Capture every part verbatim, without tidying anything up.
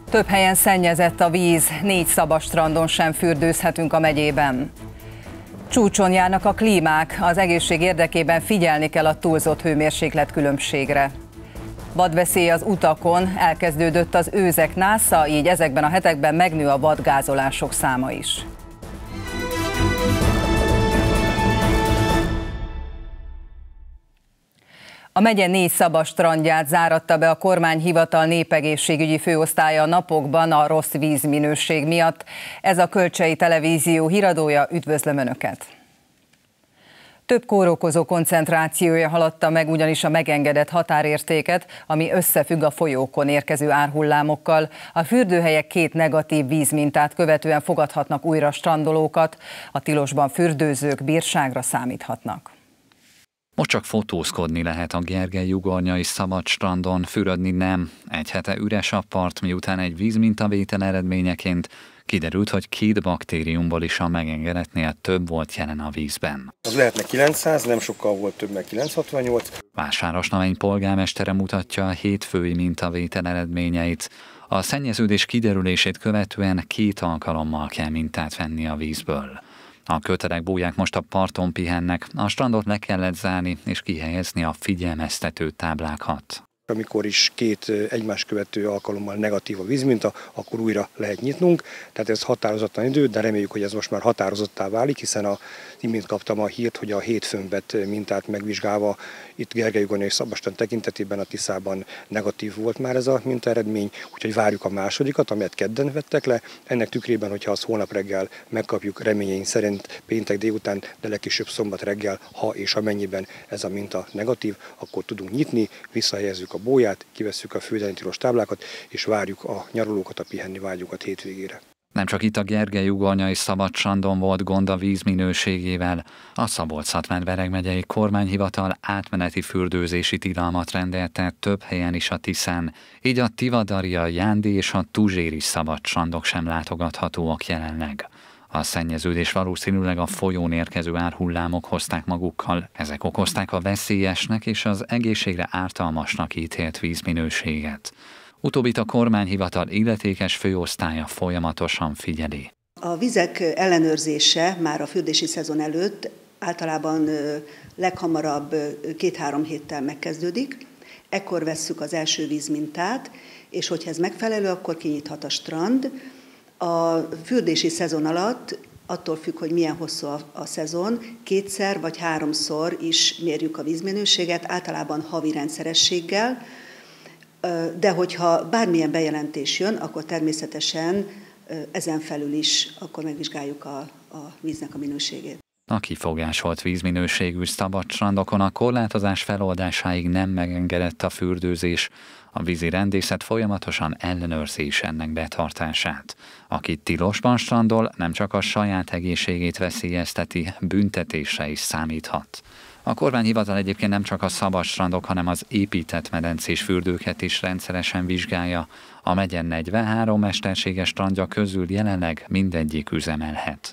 Több helyen szennyezett a víz, négy szabad strandon sem fürdőzhetünk a megyében. Csúcson járnak a klímák, az egészség érdekében figyelni kell a túlzott hőmérséklet különbségre. Vadveszély az utakon, elkezdődött az őzek násza, így ezekben a hetekben megnő a vadgázolások száma is. A megye négy szabad strandját záratta be a kormányhivatal népegészségügyi főosztálya a napokban a rossz vízminőség miatt. Ez a Kölcsei Televízió híradója, üdvözlöm Önöket! Több kórokozó koncentrációja haladta meg ugyanis a megengedett határértéket, ami összefügg a folyókon érkező árhullámokkal. A fürdőhelyek két negatív vízmintát követően fogadhatnak újra strandolókat, a tilosban fürdőzők bírságra számíthatnak. Most csak fotózkodni lehet a Gergely-ugornyai szabad strandon, fürödni nem. Egy hete üres a part, miután egy vízmintavétel eredményeként kiderült, hogy két baktériumból is a megengedettnél több volt jelen a vízben. Az lehetne kilencszáz, nem sokkal volt több, meg kilencszázhatvannyolc. Vásárosnamény polgármestere mutatja a hétfői mintavétel eredményeit. A szennyeződés kiderülését követően két alkalommal kell mintát venni a vízből. A kötelek bóják most a parton pihennek, a strandot le kellett zárni és kihelyezni a figyelmeztető táblákat. Amikor is két egymás követő alkalommal negatív a vízminta, akkor újra lehet nyitnunk. Tehát ez határozatlan idő, de reméljük, hogy ez most már határozottá válik, hiszen a imént kaptam a hírt, hogy a hétfőn vett mintát megvizsgálva itt Gergely-ugornyai szabadstrand tekintetében a Tiszában negatív volt már ez a mintaeredmény, úgyhogy várjuk a másodikat, amelyet kedden vettek le. Ennek tükrében, hogyha azt holnap reggel megkapjuk, reményeink szerint péntek délután, de legkésőbb szombat reggel, ha és amennyiben ez a minta negatív, akkor tudunk nyitni, visszahelyezzük a bóját, kivesszük a fürdeni tilos táblákat, és várjuk a nyaralókat, a pihenni vágyukat hétvégére. Nem csak itt a Gergely-ugornyai szabad strandon volt gond a víz minőségével, a Szabolcs-Szatmár-Bereg megyei kormányhivatal átmeneti fürdőzési tilalmat rendelt el több helyen is a Tiszán, így a Tivadari, a Jándi és a Tuzséri szabad strandok sem látogathatóak jelenleg. A szennyeződés valószínűleg a folyón érkező árhullámok hozták magukkal, ezek okozták a veszélyesnek és az egészségre ártalmasnak ítélt vízminőséget. Utóbbit a kormányhivatal illetékes főosztálya folyamatosan figyeli. A vizek ellenőrzése már a fürdési szezon előtt általában leghamarabb két-három héttel megkezdődik. Ekkor vesszük az első vízmintát, és hogyha ez megfelelő, akkor kinyithat a strand. A fürdési szezon alatt, attól függ, hogy milyen hosszú a, a szezon, kétszer vagy háromszor is mérjük a vízminőséget, általában havi rendszerességgel, de hogyha bármilyen bejelentés jön, akkor természetesen ezen felül is akkor megvizsgáljuk a, a víznek a minőségét. A kifogásolt vízminőségű szabad strandokon a korlátozás feloldásáig nem megengedett a fürdőzés. A vízi rendészet folyamatosan ellenőrzi is ennek betartását. Aki tilosban strandol, nem csak a saját egészségét veszélyezteti, büntetésre is számíthat. A kormányhivatal egyébként nem csak a szabad strandok, hanem az épített medencés fürdőket is rendszeresen vizsgálja. A megye negyvenhárom mesterséges strandja közül jelenleg mindegyik üzemelhet.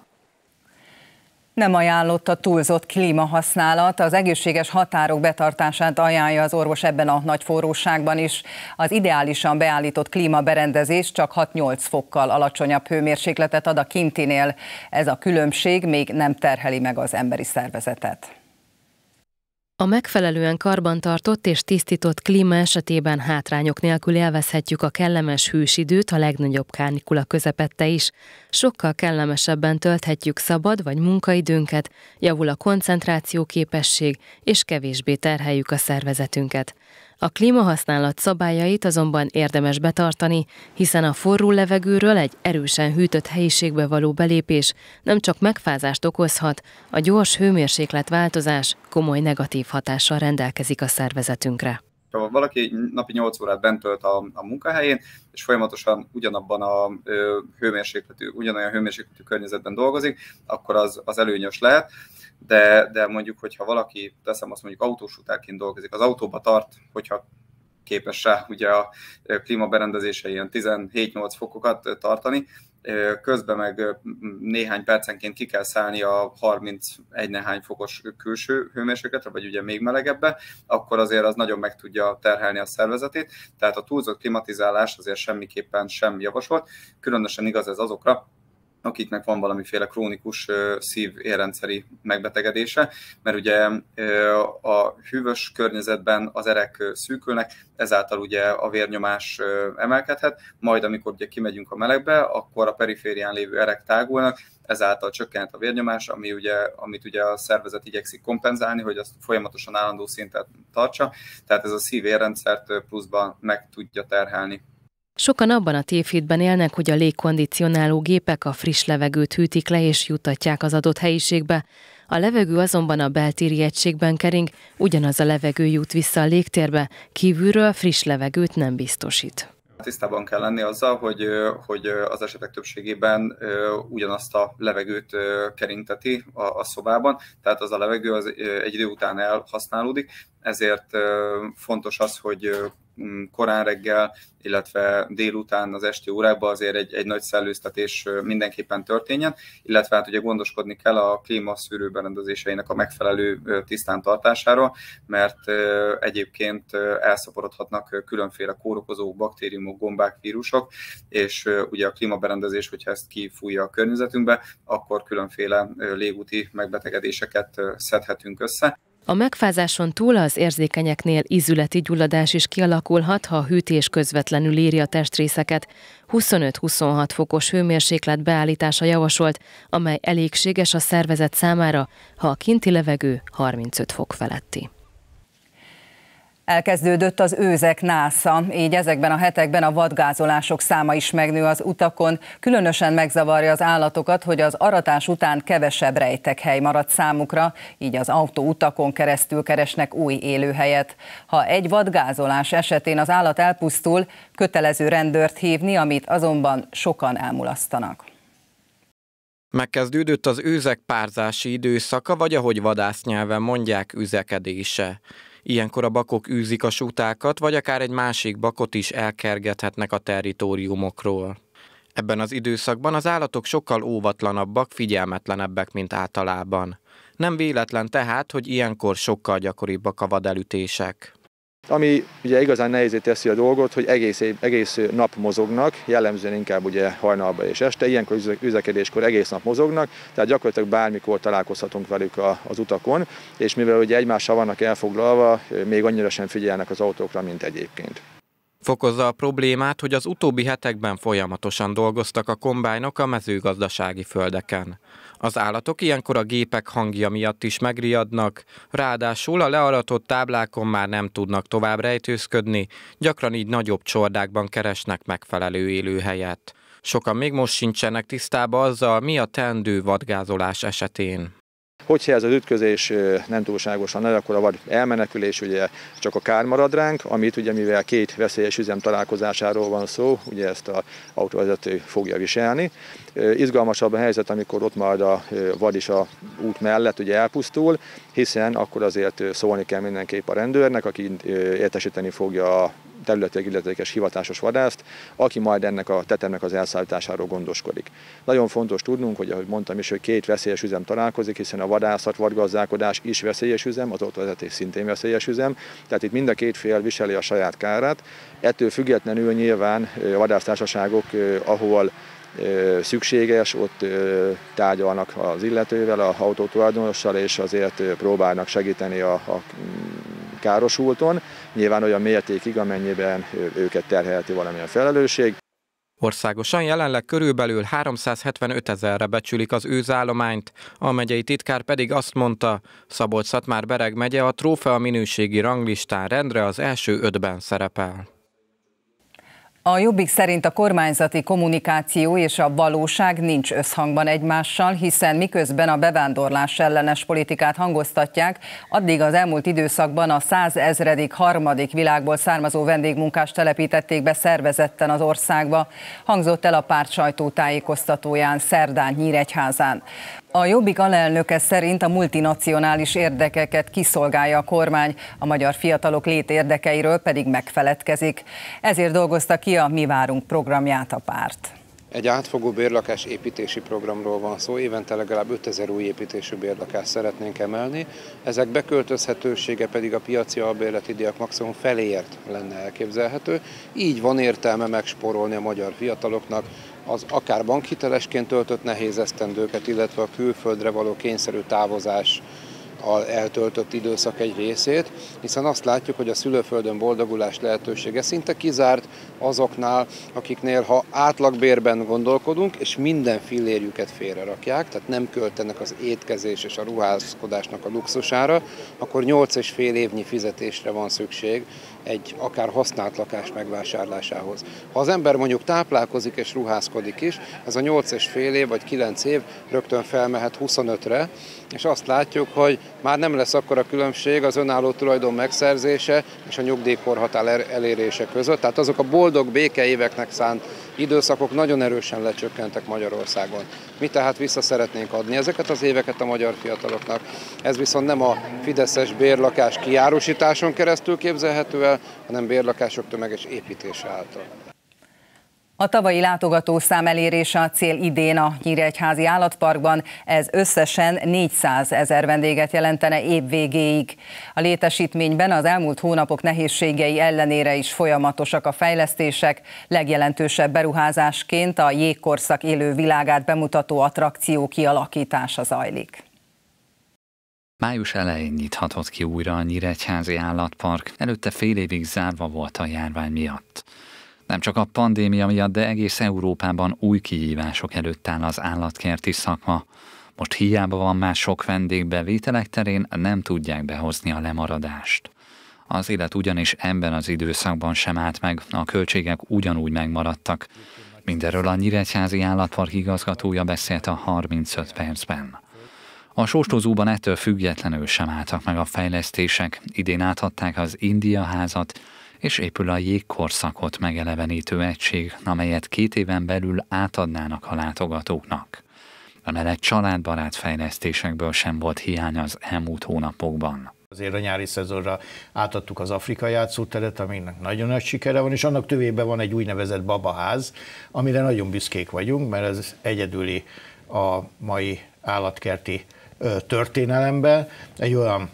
Nem ajánlott a túlzott klímahasználat, az egészséges határok betartását ajánlja az orvos ebben a nagy forróságban is. Az ideálisan beállított klímaberendezés csak hat-nyolc fokkal alacsonyabb hőmérsékletet ad a kintinél. Ez a különbség még nem terheli meg az emberi szervezetet. A megfelelően karbantartott és tisztított klíma esetében hátrányok nélkül élvezhetjük a kellemes hősidőt a legnagyobb kánikula közepette is. Sokkal kellemesebben tölthetjük szabad vagy munkaidőnket, javul a koncentrációképesség, és kevésbé terheljük a szervezetünket. A klímahasználat szabályait azonban érdemes betartani, hiszen a forró levegőről egy erősen hűtött helyiségbe való belépés nem csak megfázást okozhat, a gyors hőmérsékletváltozás komoly negatív hatással rendelkezik a szervezetünkre. Ha valaki napi nyolc órát bent tölt a, a munkahelyén, és folyamatosan ugyanabban a ö, hőmérsékletű, ugyanolyan hőmérsékletű környezetben dolgozik, akkor az, az előnyös lehet. De, de mondjuk, hogyha valaki, teszem azt mondjuk autósutárként dolgozik, az autóba tart, hogyha képes rá ugye a klímaberendezése ilyen tizenhét-nyolc fokokat tartani, közben meg néhány percenként ki kell szállni a harmincegy néhány fokos külső hőmérsékletre, vagy ugye még melegebbe, akkor azért az nagyon meg tudja terhelni a szervezetét, tehát a túlzott klimatizálás azért semmiképpen sem javasolt, különösen igaz ez azokra, akiknek van valamiféle krónikus szív-érrendszeri megbetegedése, mert ugye a hűvös környezetben az erek szűkülnek, ezáltal ugye a vérnyomás emelkedhet, majd amikor ugye kimegyünk a melegbe, akkor a periférián lévő erek tágulnak, ezáltal csökkent a vérnyomás, ami ugye, amit ugye a szervezet igyekszik kompenzálni, hogy azt folyamatosan állandó szintet tartsa, tehát ez a szív-érrendszert pluszban meg tudja terhelni. Sokan abban a tévhitben élnek, hogy a légkondicionáló gépek a friss levegőt hűtik le és juttatják az adott helyiségbe. A levegő azonban a beltéri egységben kering, ugyanaz a levegő jut vissza a légtérbe, kívülről friss levegőt nem biztosít. Tisztában kell lenni azzal, hogy, hogy az esetek többségében ugyanazt a levegőt keringteti a, a szobában, tehát az a levegő az egy idő után elhasználódik, ezért fontos az, hogy korán reggel, illetve délután az esti órákban azért egy, egy nagy szellőztetés mindenképpen történjen, illetve hát ugye gondoskodni kell a klímaszűrő berendezéseinek a megfelelő tisztán tartásáról, mert egyébként elszaporodhatnak különféle kórokozók, baktériumok, gombák, vírusok, és ugye a klímaberendezés, hogyha ezt kifújja a környezetünkbe, akkor különféle légúti megbetegedéseket szedhetünk össze. A megfázáson túl az érzékenyeknél ízületi gyulladás is kialakulhat, ha a hűtés közvetlenül éri a testrészeket. huszonöt-huszonhat fokos hőmérséklet beállítása javasolt, amely elégséges a szervezet számára, ha a kinti levegő harmincöt fok feletti. Elkezdődött az őzek násza, így ezekben a hetekben a vadgázolások száma is megnő az utakon. Különösen megzavarja az állatokat, hogy az aratás után kevesebb rejtekhely marad számukra, így az autóutakon keresztül keresnek új élőhelyet. Ha egy vadgázolás esetén az állat elpusztul, kötelező rendőrt hívni, amit azonban sokan elmulasztanak. Megkezdődött az őzek párzási időszaka, vagy ahogy vadásznyelven mondják, üzekedése. Ilyenkor a bakok űzik a sutákat, vagy akár egy másik bakot is elkergethetnek a territóriumokról. Ebben az időszakban az állatok sokkal óvatlanabbak, figyelmetlenebbek, mint általában. Nem véletlen tehát, hogy ilyenkor sokkal gyakoribbak a vadelütések. Ami ugye igazán nehézé teszi a dolgot, hogy egész, egész nap mozognak, jellemzően inkább ugye hajnalban és este, ilyenkor üzekedéskor egész nap mozognak, tehát gyakorlatilag bármikor találkozhatunk velük az utakon, és mivel ugye egymással vannak elfoglalva, még annyira sem figyelnek az autókra, mint egyébként. Fokozza a problémát, hogy az utóbbi hetekben folyamatosan dolgoztak a kombájnok a mezőgazdasági földeken. Az állatok ilyenkor a gépek hangja miatt is megriadnak, ráadásul a learatott táblákon már nem tudnak tovább rejtőzködni, gyakran így nagyobb csordákban keresnek megfelelő élőhelyet. Sokan még most sincsenek tisztában azzal, mi a teendő vadgázolás esetén. Hogyha ez az ütközés nem túlságosan nagy, akkor a vad elmenekülés ugye csak a kár marad ránk, amit ugye mivel két veszélyes üzem találkozásáról van szó, ugye ezt az autóvezető fogja viselni. Izgalmasabb a helyzet, amikor ott marad a vad is a út mellett ugye elpusztul, hiszen akkor azért szólni kell mindenképp a rendőrnek, aki értesíteni fogja a területileg illetékes hivatásos vadászt, aki majd ennek a tetemnek az elszállításáról gondoskodik. Nagyon fontos tudnunk, hogy ahogy mondtam is, hogy két veszélyes üzem találkozik, hiszen a vadászat, vadgazdálkodás is veszélyes üzem, az autóvezetés szintén veszélyes üzem, tehát itt mind a két fél viseli a saját kárát. Ettől függetlenül nyilván a vadásztársaságok, ahol szükséges, ott tárgyalnak az illetővel, az autótulajdonossal, és azért próbálnak segíteni a, a károsulton, nyilván olyan mértékig, amennyiben őket terhelheti valamilyen felelősség. Országosan jelenleg körülbelül háromszázhetvenöt ezerre becsülik az őzállományt, a megyei titkár pedig azt mondta, Szabolcs-Szatmár-Bereg megye a trófea minőségi ranglistán rendre az első ötben szerepel. A Jobbik szerint a kormányzati kommunikáció és a valóság nincs összhangban egymással, hiszen miközben a bevándorlás ellenes politikát hangoztatják, addig az elmúlt időszakban a százezredik harmadik világból származó vendégmunkást telepítették be szervezetten az országba, hangzott el a párt sajtótájékoztatóján szerdán Nyíregyházán. A Jobbik alelnöke szerint a multinacionális érdekeket kiszolgálja a kormány, a magyar fiatalok létérdekeiről pedig megfeledkezik. Ezért dolgozta ki a Mi várunk programját a párt. Egy átfogó bérlakás építési programról van szó, évente legalább ötezer új építésű bérlakást szeretnénk emelni, ezek beköltözhetősége pedig a piaci albérleti díjak maximum feléért lenne elképzelhető, így van értelme megspórolni a magyar fiataloknak az akár bankhitelesként töltött nehéz esztendőket, illetve a külföldre való kényszerű távozás eltöltött időszak egy részét, hiszen azt látjuk, hogy a szülőföldön boldogulás lehetősége szinte kizárt azoknál, akiknél ha átlagbérben gondolkodunk, és minden fillérjüket félrerakják, tehát nem költenek az étkezés és a ruházkodásnak a luxusára, akkor nyolc és fél évnyi fizetésre van szükség egy akár használt lakás megvásárlásához. Ha az ember mondjuk táplálkozik és ruházkodik is, ez a nyolc és fél év vagy kilenc év rögtön felmehet huszonötre, és azt látjuk, hogy már nem lesz akkora különbség az önálló tulajdon megszerzése és a nyugdíjkorhatár elérése között. Tehát azok a boldog békeéveknek szánt időszakok nagyon erősen lecsökkentek Magyarországon. Mi tehát vissza szeretnénk adni ezeket az éveket a magyar fiataloknak. Ez viszont nem a fideszes bérlakás kiárusításon keresztül képzelhető el, hanem bérlakások tömeges építése által. A tavalyi látogatószám elérése a cél idén a Nyíregyházi Állatparkban, ez összesen négyszázezer vendéget jelentene év végéig. A létesítményben az elmúlt hónapok nehézségei ellenére is folyamatosak a fejlesztések, legjelentősebb beruházásként a jégkorszak élő világát bemutató attrakció kialakítása zajlik. Május elején nyithatott ki újra a Nyíregyházi Állatpark, előtte fél évig zárva volt a járvány miatt. Nem csak a pandémia miatt, de egész Európában új kihívások előtt áll az állatkerti szakma. Most hiába van már sok vendég, bevételek terén nem tudják behozni a lemaradást. Az élet ugyanis ebben az időszakban sem állt meg, a költségek ugyanúgy megmaradtak. Mindenről a Nyíregyházi Állatpark igazgatója beszélt a harmincöt percben. A Sóstózóban ettől függetlenül sem álltak meg a fejlesztések, idén átadták az India házat, és épül a jégkorszakot megelevenítő egység, amelyet két éven belül átadnának a látogatóknak. Emellett családbarát fejlesztésekből sem volt hiány az elmúlt hónapokban. Azért a nyári szezonra átadtuk az Afrika játszóteret, aminek nagyon nagy sikere van, és annak tövében van egy úgynevezett babaház, amire nagyon büszkék vagyunk, mert ez egyedüli a mai állatkerti történelemben. Egy olyan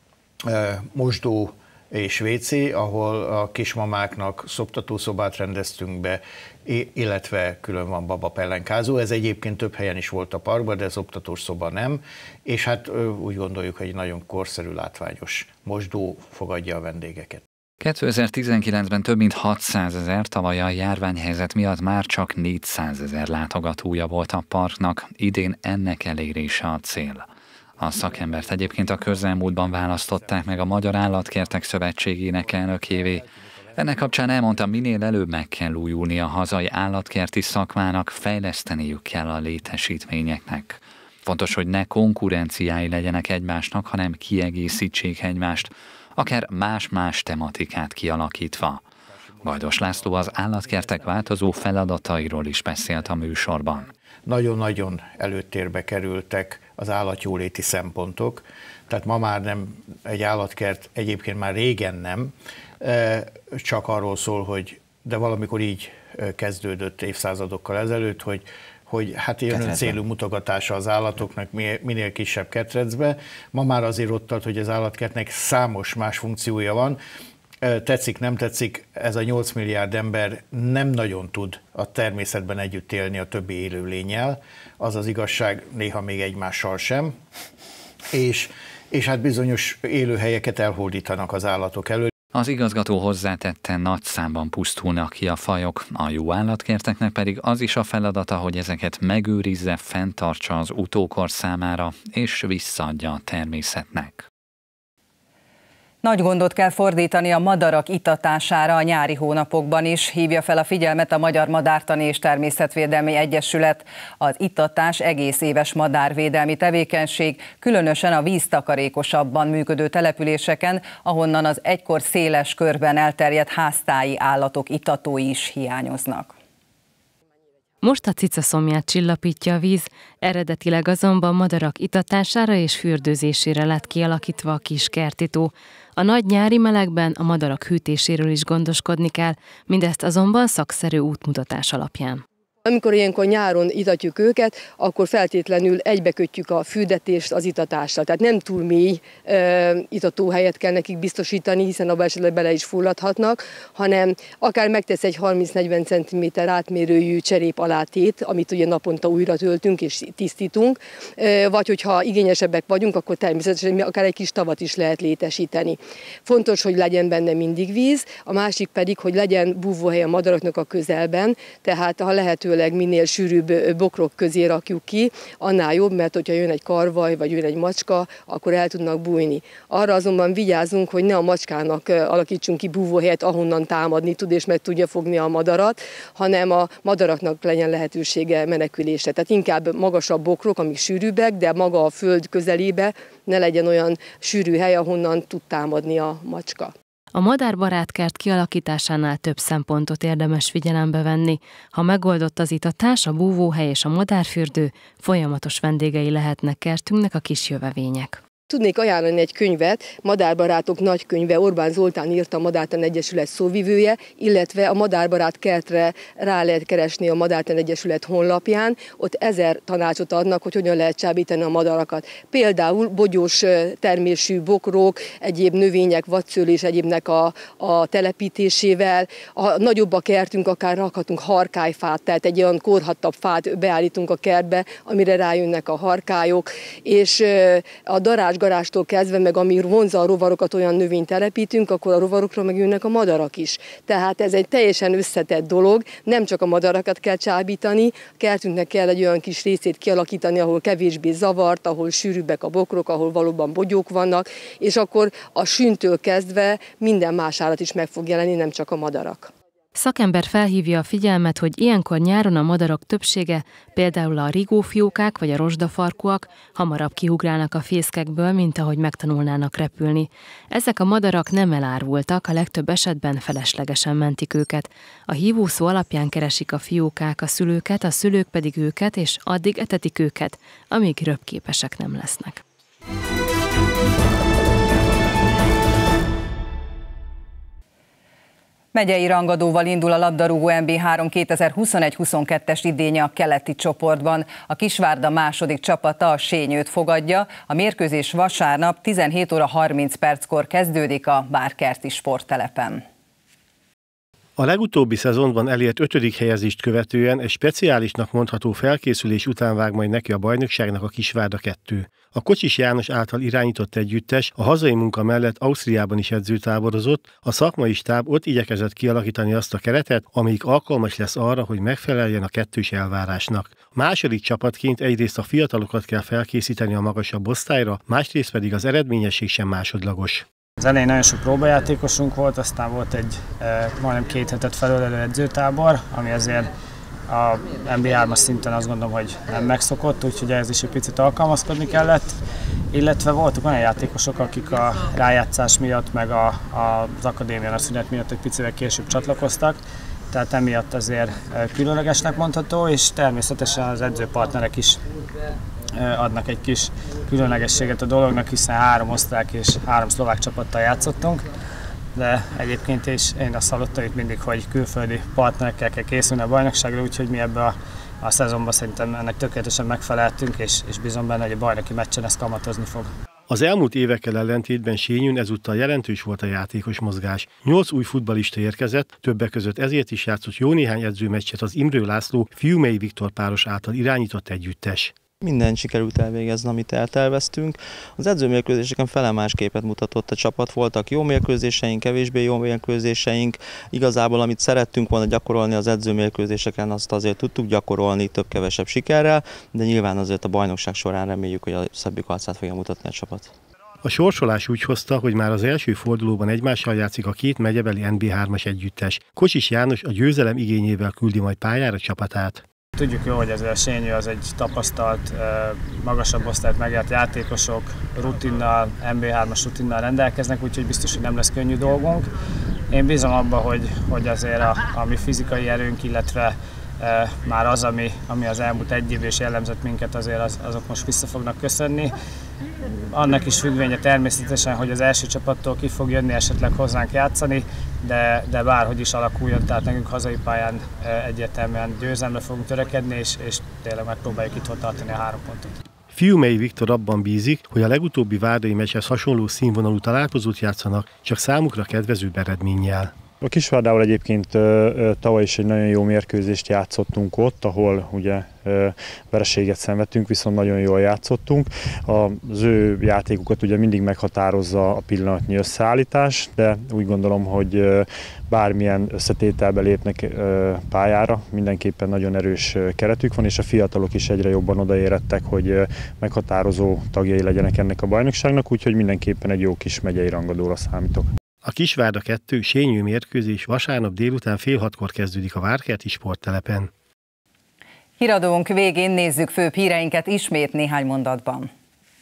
mosdó és vé cé, ahol a kismamáknak szoptatószobát rendeztünk be, illetve külön van babapellenkázó. Ez egyébként több helyen is volt a parkban, de szoptatós szoba nem, és hát úgy gondoljuk, hogy egy nagyon korszerű, látványos mosdó fogadja a vendégeket. kétezer-tizenkilencben több mint hatszázezer, tavaly a járványhelyzet miatt már csak négyszázezer látogatója volt a parknak, idén ennek elérése a cél. A szakembert egyébként a közelmúltban választották meg a Magyar Állatkertek Szövetségének elnökévé. Ennek kapcsán elmondta, minél előbb meg kell újulni a hazai állatkerti szakmának, fejleszteniük kell a létesítményeknek. Fontos, hogy ne konkurenciái legyenek egymásnak, hanem kiegészítsék egymást, akár más-más tematikát kialakítva. Gajdos László az állatkertek változó feladatairól is beszélt a műsorban. Nagyon-nagyon előtérbe kerültek az állatjóléti szempontok, tehát ma már nem egy állatkert, egyébként már régen nem, csak arról szól, hogy de valamikor így kezdődött évszázadokkal ezelőtt, hogy, hogy hát ilyen öncélú mutogatása az állatoknak minél kisebb ketrecbe. Ma már azért ott tart, hogy az állatkertnek számos más funkciója van. Tetszik, nem tetszik, ez a nyolc milliárd ember nem nagyon tud a természetben együtt élni a többi élőlénnyel, az az igazság, néha még egymással sem, és, és hát bizonyos élőhelyeket elhódítanak az állatok elől. Az igazgató hozzátette, nagy számban pusztulnak ki a fajok, a jó állatkerteknek pedig az is a feladata, hogy ezeket megőrizze, fenntartsa az utókor számára, és visszaadja a természetnek. Nagy gondot kell fordítani a madarak itatására a nyári hónapokban is, hívja fel a figyelmet a Magyar Madártani és Természetvédelmi Egyesület. Az itatás egész éves madárvédelmi tevékenység, különösen a víztakarékosabban működő településeken, ahonnan az egykor széles körben elterjedt háztáji állatok itatói is hiányoznak. Most a cicaszomját csillapítja a víz, eredetileg azonban madarak itatására és fürdőzésére lett kialakítva a kis kertitó. A nagy nyári melegben a madarak hűtéséről is gondoskodni kell, mindezt azonban szakszerű útmutatás alapján. Amikor ilyenkor nyáron itatjuk őket, akkor feltétlenül egybekötjük a fürdetést az itatással. Tehát nem túl mély e, itatóhelyet kell nekik biztosítani, hiszen abban esetleg bele is fulladhatnak, hanem akár megtesz egy harminc-negyven centiméter átmérőjű cserép alátét, amit ugye naponta újra töltünk és tisztítunk, e, vagy hogyha igényesebbek vagyunk, akkor természetesen akár egy kis tavat is lehet létesíteni. Fontos, hogy legyen benne mindig víz, a másik pedig, hogy legyen búvóhely a madaraknak a közelben, tehát ha lehetőleg minél sűrűbb bokrok közé rakjuk ki, annál jobb, mert hogyha jön egy karvaj, vagy jön egy macska, akkor el tudnak bújni. Arra azonban vigyázzunk, hogy ne a macskának alakítsunk ki búvóhelyet, ahonnan támadni tud és meg tudja fogni a madarat, hanem a madaraknak legyen lehetősége menekülésre. Tehát inkább magasabb bokrok, amik sűrűbbek, de maga a föld közelébe ne legyen olyan sűrű hely, ahonnan tud támadni a macska. A madárbarát kert kialakításánál több szempontot érdemes figyelembe venni. Ha megoldott az itatás, a búvóhely és a madárfürdő, folyamatos vendégei lehetnek kertünknek a kis jövevények. Tudnék ajánlani egy könyvet, Madárbarátok nagy könyve, Orbán Zoltán írta, a Madártan Egyesület szóvivője, illetve a Madárbarát kertre rá lehet keresni a Madártan Egyesület honlapján, ott ezer tanácsot adnak, hogy hogyan lehet csábítani a madarakat. Például bogyós termésű bokrok, egyéb növények, vadszőlés egyébnek a, a telepítésével. Ha nagyobb a kertünk, akár rakhatunk harkályfát, tehát egy olyan korhattabb fát beállítunk a kertbe, amire rájönnek a harkályok, és a darázs garástól kezdve, meg ami vonzza a rovarokat, olyan növényt telepítünk, akkor a rovarokra megjönnek a madarak is. Tehát ez egy teljesen összetett dolog, nem csak a madarakat kell csábítani, a kertünknek kell egy olyan kis részét kialakítani, ahol kevésbé zavart, ahol sűrűbbek a bokrok, ahol valóban bogyók vannak, és akkor a sűntől kezdve minden más állat is meg fog jelenni, nem csak a madarak. Szakember felhívja a figyelmet, hogy ilyenkor nyáron a madarak többsége, például a rigófiókák vagy a rozsdafarkúak hamarabb kiugrálnak a fészkekből, mint ahogy megtanulnának repülni. Ezek a madarak nem elárvultak, a legtöbb esetben feleslegesen mentik őket. A hívószó alapján keresik a fiókák a szülőket, a szülők pedig őket, és addig etetik őket, amíg röpképesek nem lesznek. Megyei rangadóval indul a labdarúgó en bé három kétezer-huszonegy huszonkettes idénye a keleti csoportban. A Kisvárda második csapata a Sényőt fogadja. A mérkőzés vasárnap tizenhét óra harminc perckor kezdődik a Várkerti sporttelepen. A legutóbbi szezonban elért ötödik helyezést követően egy speciálisnak mondható felkészülés után vág majd neki a bajnokságnak a Kisvárda kettő. A Kocsis János által irányított együttes a hazai munka mellett Ausztriában is edzőtáborozott, a szakmai stáb ott igyekezett kialakítani azt a keretet, amelyik alkalmas lesz arra, hogy megfeleljen a kettős elvárásnak. A második csapatként egyrészt a fiatalokat kell felkészíteni a magasabb osztályra, másrészt pedig az eredményesség sem másodlagos. Az elején nagyon sok próbajátékosunk volt, aztán volt egy eh, majdnem két hetet felölelő edzőtábor, ami azért a en bé hármas szinten azt gondolom, hogy nem megszokott, úgyhogy ez is egy picit alkalmazkodni kellett. Illetve voltak olyan játékosok, akik a rájátszás miatt, meg a, a, az akadémián a szünet miatt egy picivel később csatlakoztak, tehát emiatt azért különlegesnek mondható, és természetesen az edzőpartnerek is adnak egy kis különlegességet a dolognak, hiszen három osztrák és három szlovák csapattal játszottunk, de egyébként is én azt hallottam itt mindig, hogy külföldi partnerekkel kell készülni a bajnokságra, úgyhogy mi ebbe a, a szezonban szerintem ennek tökéletesen megfeleltünk, és, és bízom benne, hogy a bajnoki meccsen ez kamatozni fog. Az elmúlt évekkel ellentétben Sényűn ezúttal jelentős volt a játékos mozgás. Nyolc új futballista érkezett, többek között ezért is játszott jó néhány edzőmeccset az Imrő László Fiumei Viktor páros által irányított együttes. Mindent sikerült elvégezni, amit elterveztünk. Az edzőmérkőzéseken fele más képet mutatott a csapat. Voltak jó mérkőzéseink, kevésbé jó mérkőzéseink. Igazából, amit szerettünk volna gyakorolni az edzőmérkőzéseken, azt azért tudtuk gyakorolni több-kevesebb sikerrel, de nyilván azért a bajnokság során reméljük, hogy a szebbik arcát fogja mutatni a csapat. A sorsolás úgy hozta, hogy már az első fordulóban egymással játszik a két megyebeli en bé hármas együttes. Kocsis János a győzelem igényével küldi majd pályára csapatát. Tudjuk jó, hogy ez a Sényő az egy tapasztalt, magasabb osztályt megjárt játékosok, rutinnal, en bé hármas rutinnal rendelkeznek, úgyhogy biztos, hogy nem lesz könnyű dolgunk. Én bízom abban, hogy, hogy azért a, a mi fizikai erőnk, illetve már az, ami, ami az elmúlt egy évben is jellemzett minket, azért az, azok most vissza fognak köszönni. Annak is függvénye természetesen, hogy az első csapattól ki fog jönni esetleg hozzánk játszani, de, de bárhogy is alakuljon, tehát nekünk hazai pályán egyértelműen győzelemre fogunk törekedni, és, és tényleg megpróbáljuk itt tartani a három pontot. Fiumei Viktor abban bízik, hogy a legutóbbi várdai meccshez hasonló színvonalú találkozót játszanak, csak számukra kedvezőbb eredménnyel. A Kisvárdával egyébként tavaly is egy nagyon jó mérkőzést játszottunk ott, ahol ugye vereséget szenvedtünk, viszont nagyon jól játszottunk. Az ő játékukat ugye mindig meghatározza a pillanatnyi összeállítás, de úgy gondolom, hogy bármilyen összetételbe lépnek pályára, mindenképpen nagyon erős keretük van, és a fiatalok is egyre jobban odaérettek, hogy meghatározó tagjai legyenek ennek a bajnokságnak, úgyhogy mindenképpen egy jó kis megyei rangadóra számítok. A Kisvárda kettő sényű mérkőzés vasárnap délután fél hatkor kezdődik a Várkerti sporttelepen. Híradónk végén nézzük főbb híreinket ismét néhány mondatban.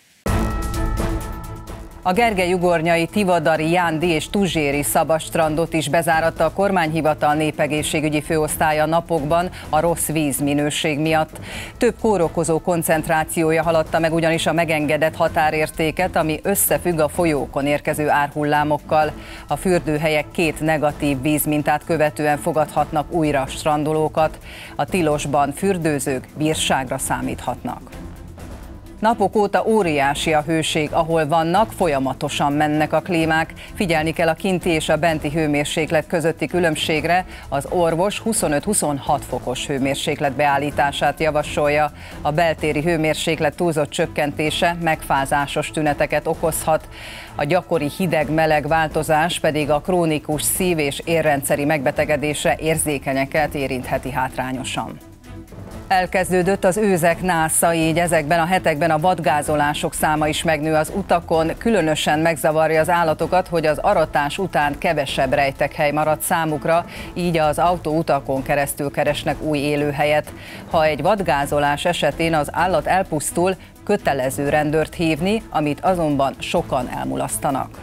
A Gergely-ugornyai, Tivadari, Jándi és Tuzséri szabadstrandot is bezáratta a kormányhivatal népegészségügyi főosztálya napokban a rossz vízminőség miatt. Több kórokozó koncentrációja haladta meg ugyanis a megengedett határértéket, ami összefügg a folyókon érkező árhullámokkal. A fürdőhelyek két negatív vízmintát követően fogadhatnak újra strandolókat. A tilosban fürdőzők bírságra számíthatnak. Napok óta óriási a hőség, ahol vannak, folyamatosan mennek a klímák. Figyelni kell a kinti és a benti hőmérséklet közötti különbségre. Az orvos huszonöt-huszonhat fokos hőmérséklet beállítását javasolja. A beltéri hőmérséklet túlzott csökkentése megfázásos tüneteket okozhat. A gyakori hideg-meleg változás pedig a krónikus szív- és érrendszeri megbetegedésre érzékenyeket érintheti hátrányosan. Elkezdődött az őzek násza, így ezekben a hetekben a vadgázolások száma is megnő az utakon. Különösen megzavarja az állatokat, hogy az aratás után kevesebb rejtekhely marad számukra, így az autóutakon keresztül keresnek új élőhelyet. Ha egy vadgázolás esetén az állat elpusztul, kötelező rendőrt hívni, amit azonban sokan elmulasztanak.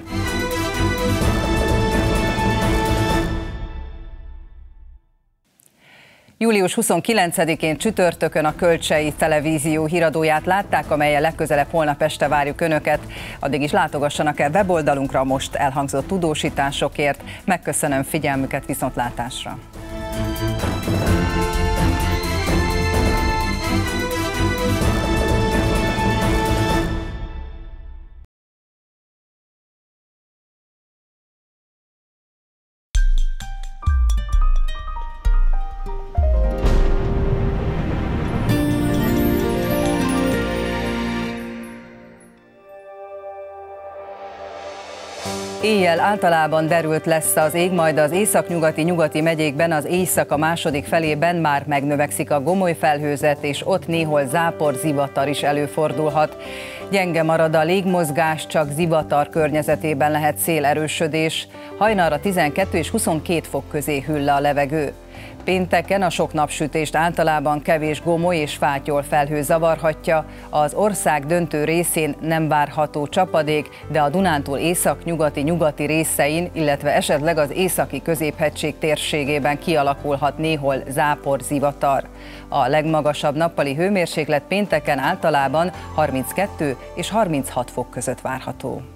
július huszonkilencedikén csütörtökön a Kölcsei Televízió híradóját látták, amellyel legközelebb holnap este várjuk Önöket. Addig is látogassanak el weboldalunkra a most elhangzott tudósításokért. Megköszönöm figyelmüket, viszontlátásra! Éjjel általában derült lesz az ég, majd az északnyugati nyugati megyékben az éjszaka második felében már megnövekszik a gomoly felhőzet, és ott néhol zápor, zivatar is előfordulhat. Gyenge marad a légmozgás, csak zivatar környezetében lehet szélerősödés. Hajnalra tizenkettő és huszonkét fok közé hűl le a levegő. Pénteken a sok napsütést általában kevés gomoly és fátyol felhő zavarhatja. Az ország döntő részén nem várható csapadék, de a Dunántúl északnyugati nyugati részein, illetve esetleg az északi középhegység térségében kialakulhat néhol zápor, zivatar. A legmagasabb nappali hőmérséklet pénteken általában harminckettő és harminchat fok között várható.